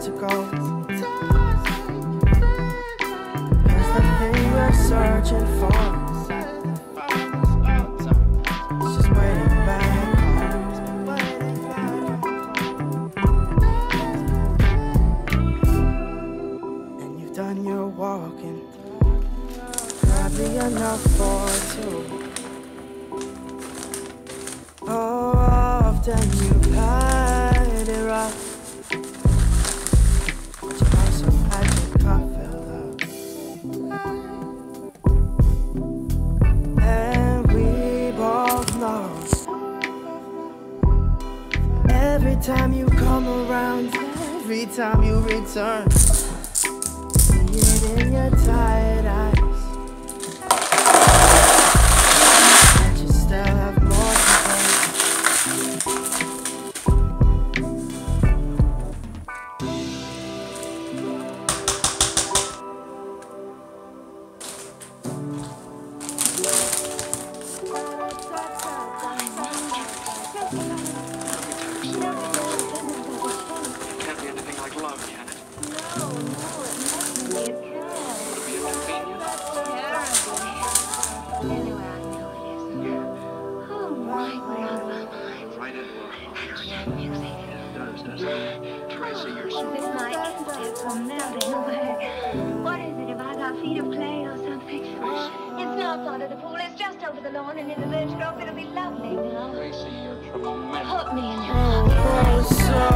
to go. 'Cause the thing we're searching for is just waiting back home. And you've done your walking, probably enough for two. Oh, often you had it rough, but you also had your cup filled up. And we both know every time you come around, every time you return, see it in your tired eyes. What is it? Have I got feet of clay or something? It's not under the pool, it's just over the lawn and in the birch grove. It'll be lovely now. Put me in your pocket. So